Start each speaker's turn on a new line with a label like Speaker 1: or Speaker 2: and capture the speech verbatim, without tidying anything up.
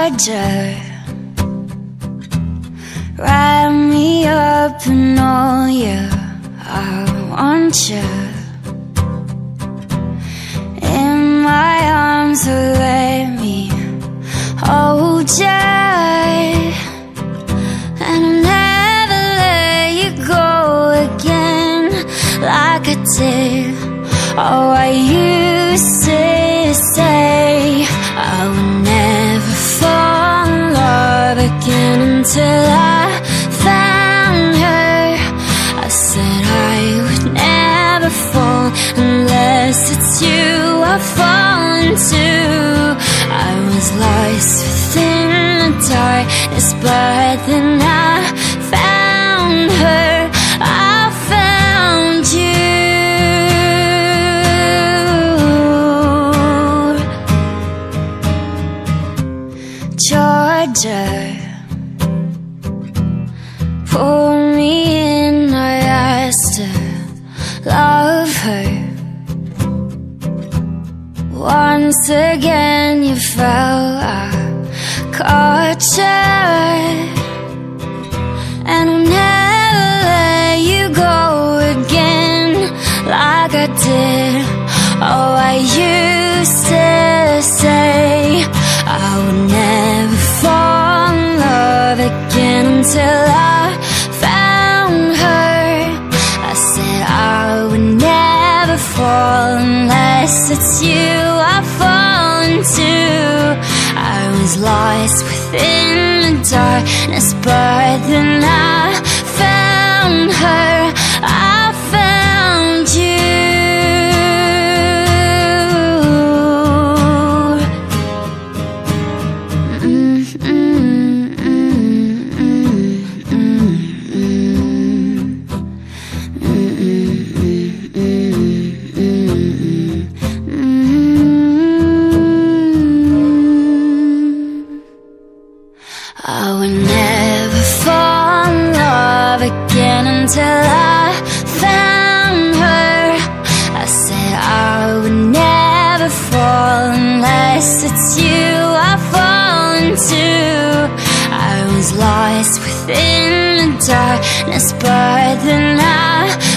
Speaker 1: Georgia, wrap me up in all you, I want you in my arms, so let me hold you, and I'll never let you go again like I did. Oh, I used to say I would never fall in love again until I found her. I said I would never fall unless it's you I fall into. I was lost within the darkness, but then I found her. I found you. Georgia, pull me in, I asked to love her. Once again you fell, I caught you, and I'll never let you go again like I did. Oh, I used to say I would never fall in love again until I found her. I said I would never fall unless it's you I fall into. I was lost within the darkness, but then I found her. I found you. I would never fall in love again until I found her. I said I would never fall unless it's you I fall into. I was lost within the darkness, but then I